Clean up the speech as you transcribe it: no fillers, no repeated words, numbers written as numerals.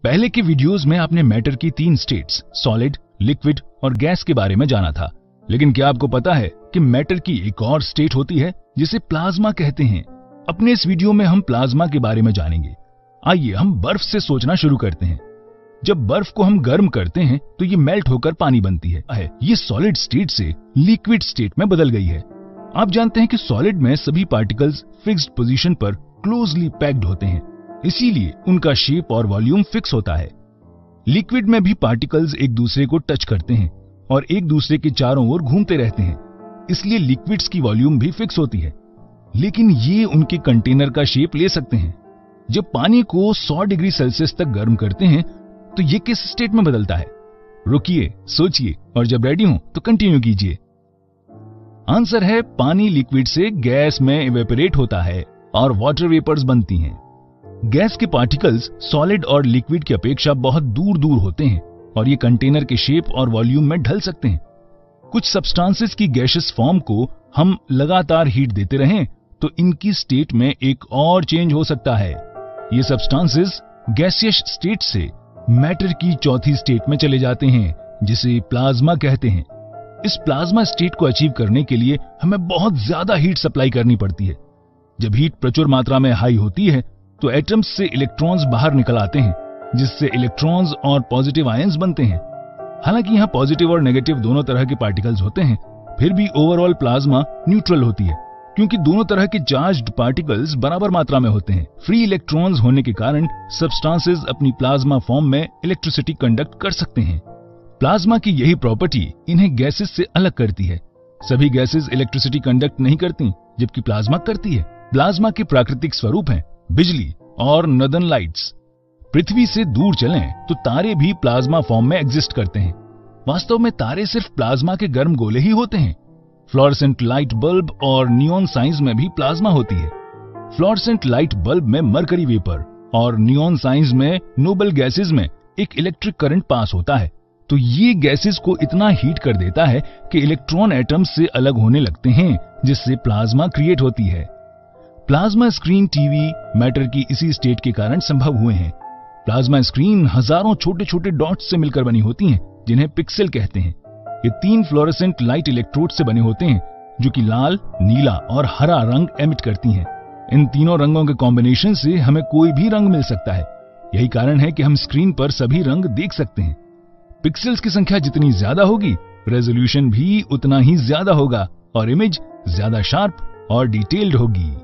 पहले के वीडियोस में आपने मैटर की 3 स्टेट्स सॉलिड, लिक्विड और गैस के बारे में जाना था, लेकिन क्या आपको पता है कि मैटर की एक और स्टेट होती है जिसे प्लाज्मा कहते हैं। अपने इस वीडियो में हम प्लाज्मा के बारे में जानेंगे। आइए हम बर्फ से सोचना शुरू करते हैं। जब बर्फ को हम गर्म करते हैं तो ये मेल्ट होकर पानी बनती है। ये सॉलिड स्टेट से लिक्विड स्टेट में बदल गई है। आप जानते हैं कि सॉलिड में सभी पार्टिकल्स फिक्स्ड पोजीशन पर क्लोजली पैक्ड होते हैं, इसीलिए उनका शेप और वॉल्यूम फिक्स होता है। लिक्विड में भी पार्टिकल्स एक दूसरे को टच करते हैं और एक दूसरे के चारों ओर घूमते रहते हैं, इसलिए लिक्विड्स की वॉल्यूम भी फिक्स होती है। लेकिन ये उनके कंटेनर का शेप ले सकते हैं। जब पानी को 100 डिग्री सेल्सियस तक गर्म करते हैं तो ये किस स्टेट में बदलता है? रुकिए, सोचिए और जब रेडी हो तो कंटिन्यू कीजिए। आंसर है पानी लिक्विड से गैस में इवेपोरेट होता है और वाटर वेपर्स बनती हैं। गैस के पार्टिकल्स सॉलिड और लिक्विड की अपेक्षा बहुत दूर दूर होते हैं और ये कंटेनर के शेप और वॉल्यूम में ढल सकते हैं। कुछ सब्सटेंसेस की गैसियस फॉर्म को हम लगातार हीट देते रहें तो इनकी स्टेट में एक और चेंज हो सकता है। ये सब्सटेंसेस गैसियस स्टेट से मैटर की चौथी स्टेट में चले जाते हैं, जिसे प्लाज्मा कहते हैं। इस प्लाज्मा स्टेट को अचीव करने के लिए हमें बहुत ज्यादा हीट सप्लाई करनी पड़ती है। जब हीट प्रचुर मात्रा में हाई होती है तो एटम्स से इलेक्ट्रॉन्स बाहर निकल आते हैं, जिससे इलेक्ट्रॉन्स और पॉजिटिव आयंस बनते हैं। हालांकि यहाँ पॉजिटिव और नेगेटिव दोनों तरह के पार्टिकल्स होते हैं, फिर भी ओवरऑल प्लाज्मा न्यूट्रल होती है, क्योंकि दोनों तरह के चार्ज्ड पार्टिकल्स बराबर मात्रा में होते हैं। फ्री इलेक्ट्रॉन्स होने के कारण सब्सटेंसेस अपनी प्लाज्मा फॉर्म में इलेक्ट्रिसिटी कंडक्ट कर सकते हैं। प्लाज्मा की यही प्रॉपर्टी इन्हें गैसेस से अलग करती है। सभी गैसेस इलेक्ट्रिसिटी कंडक्ट नहीं करती, जबकि प्लाज्मा करती है। प्लाज्मा के प्राकृतिक स्वरूप हैं बिजली और नॉर्दर्न लाइट्स। पृथ्वी से दूर चलें तो तारे भी प्लाज्मा फॉर्म में एग्जिस्ट करते हैं। वास्तव में तारे सिर्फ प्लाज्मा के गर्म गोले ही होते हैं। फ्लोरेसेंट लाइट बल्ब और नियॉन साइंस में भी प्लाज्मा होती है। फ्लोरेसेंट लाइट बल्ब में मरकरी वेपर और नियॉन साइंस में नोबल गैसेस में एक इलेक्ट्रिक करंट पास होता है, तो ये गैसेस को इतना हीट कर देता है कि इलेक्ट्रॉन एटम्स से अलग होने लगते हैं, जिससे प्लाज्मा क्रिएट होती है। प्लाज्मा स्क्रीन, टीवी मैटर की इसी स्टेट के कारण संभव हुए हैं। प्लाज्मा स्क्रीन हजारों छोटे छोटे डॉट्स से मिलकर बनी होती हैं, जिन्हें पिक्सेल कहते हैं। ये 3 फ्लोरेसेंट लाइट इलेक्ट्रोड से बने होते हैं, जो कि लाल, नीला और हरा रंग एमिट करती हैं। इन तीनों रंगों के कॉम्बिनेशन से हमें कोई भी रंग मिल सकता है। यही कारण है कि हम स्क्रीन पर सभी रंग देख सकते हैं। पिक्सेल्स की संख्या जितनी ज्यादा होगी, रेजोल्यूशन भी उतना ही ज्यादा होगा और इमेज ज्यादा शार्प और डिटेल्ड होगी।